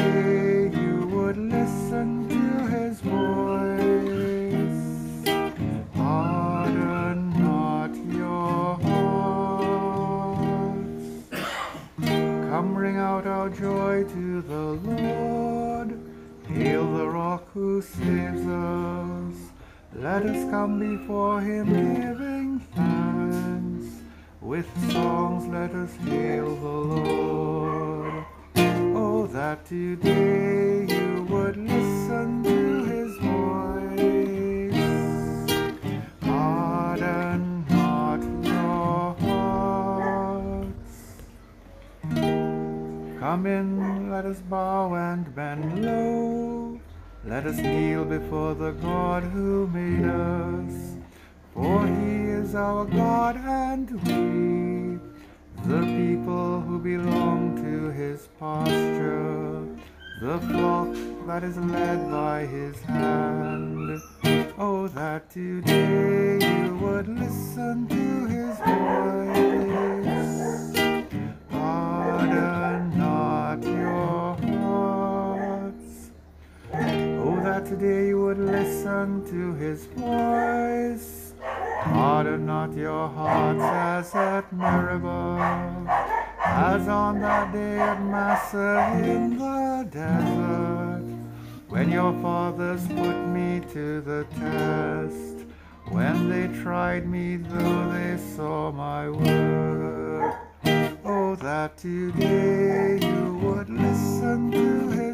today you would listen to his voice. Harden not your hearts. Come bring out our joy to the Lord. Hail the rock who saves us. Let us come before him giving thanks. With songs let us hail the Lord. Oh, that today you would listen to his voice. Harden not your hearts. Come in, let us bow and bend low. Let us kneel before the God who made us. For he is our God and we, the people who belong to his pasture, the flock that is led by his hand. Oh, that today you would listen to his voice. Harden not your hearts. Oh, that today you would listen to his voice. Harden not your hearts as at Meribah, as on that day at Massa in the desert, when your fathers put me to the test, when they tried me though they saw my work. Oh, that today you would listen to him.